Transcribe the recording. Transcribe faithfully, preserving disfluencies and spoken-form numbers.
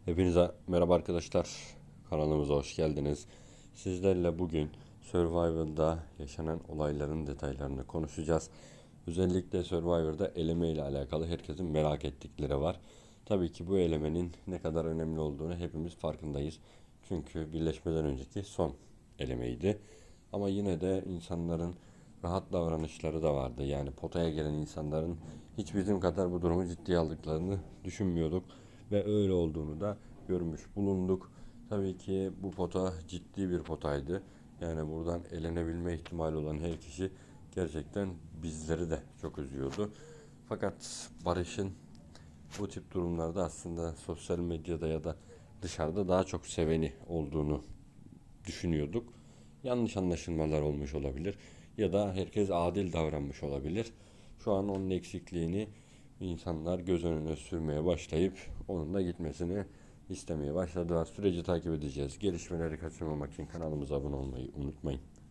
Hepinize merhaba arkadaşlar. Kanalımıza hoş geldiniz. Sizlerle bugün Survivor'da yaşanan olayların detaylarını konuşacağız. Özellikle Survivor'da eleme ile alakalı herkesin merak ettikleri var. Tabii ki bu elemenin ne kadar önemli olduğunu hepimiz farkındayız. Çünkü birleşmeden önceki son elemeydi. Ama yine de insanların rahat davranışları da vardı. Yani potaya gelen insanların hiç bizim kadar bu durumu ciddiye aldıklarını düşünmüyorduk ve öyle olduğunu da görmüş bulunduk. Tabii ki bu pota ciddi bir potaydı. Yani buradan elenebilme ihtimali olan her kişi gerçekten bizleri de çok üzüyordu. Fakat Barış'ın bu tip durumlarda aslında sosyal medyada ya da dışarıda daha çok seveni olduğunu düşünüyorduk. Yanlış anlaşılmalar olmuş olabilir ya da herkes adil davranmış olabilir. Şu an onun eksikliğini insanlar göz önüne sürmeye başlayıp onun da gitmesini istemeye başladılar. Süreci takip edeceğiz. Gelişmeleri kaçırmamak için kanalımıza abone olmayı unutmayın.